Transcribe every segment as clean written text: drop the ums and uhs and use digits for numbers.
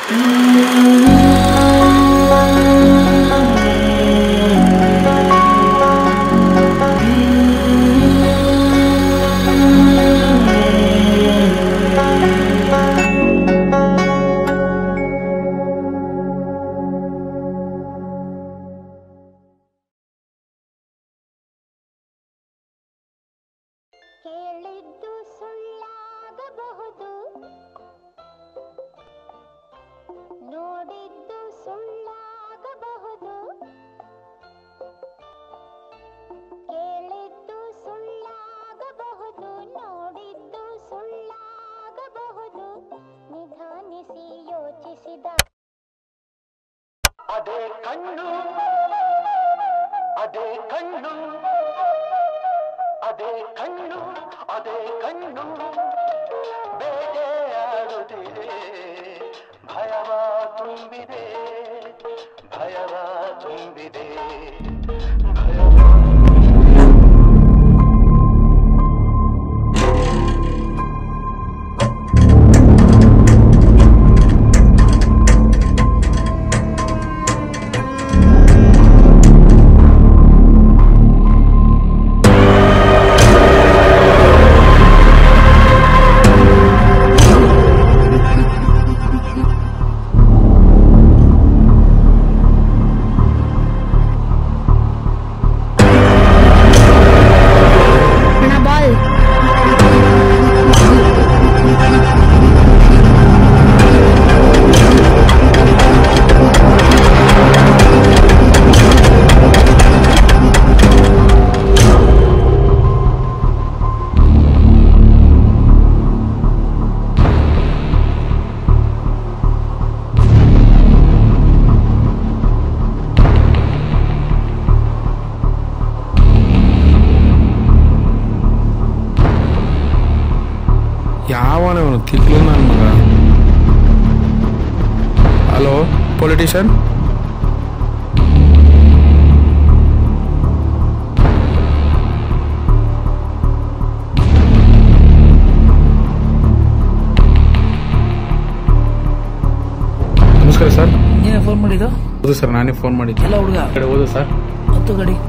ಕೇಳಿದ್ದು ಸುಳ್ಳಾಗಬಹುದು, ನೋಡಿದ್ದು ಸುಳ್ಳಾಗಬಹುದು. ಕೇಳಿದ್ದು ಸುಳ್ಳಾಗಬಹುದು, ನೋಡಿದ್ದು ಸುಳ್ಳಾಗಬಹುದು. ನಿಧಾನಿಸಿ ಯೋಚಿಸಿದ ಅದೇ ಕಣ್ಣು ಅದೇ ಕಣ್ಣು ಅದೇ ಕಣ್ಣು ಅದೇ ಕಣ್ಣು ಬೇಟೆಯಾಡುತ್ತಿದೆ. ಭಯವ ತುಂಬಿದೆ ಭಯವ ತುಂಬಿದೆ ಭಯವ. ಯಾವನವನು ತಿಕ್ಲು ನನ್ನ ಮಗ. ಹಲೋ ಪೊಲಿಟಿಷಿಯನ್, ನಮಸ್ಕಾರ ಸರ್. ನೀನೇ ಫೋನ್ ಮಾಡಿದ್ದು? ಹೌದು ಸರ್, ನಾನೇ ಫೋನ್ ಮಾಡಿದ್ದೆ. ಎಲ್ಲ ಹುಡುಗ ಕಡೆ ಹೌದು ಸರ್. ಹತ್ತು ಗಾಡಿ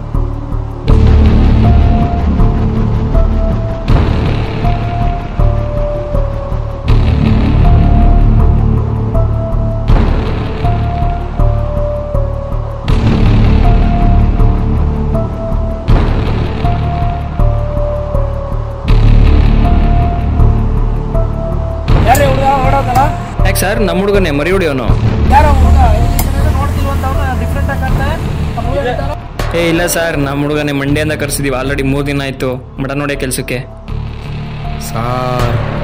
ಯಾಕೆ ಸರ್, ನಮ್ಮ ಹುಡುಗನೇ ಮರಿ ಹೊಡಿಯೋನು. ಏ ಇಲ್ಲ ಸರ್, ನಮ್ಮ ಹುಡುಗನೇ ಮಂಡ್ಯದಿಂದ ಕರ್ಸಿದೀವಿ. ಆಲ್ರೆಡಿ 3 ದಿನ ಆಯ್ತು ಮಠ ನೋಡೋ ಕೆಲ್ಸಕ್ಕೆ. ಸಾರ್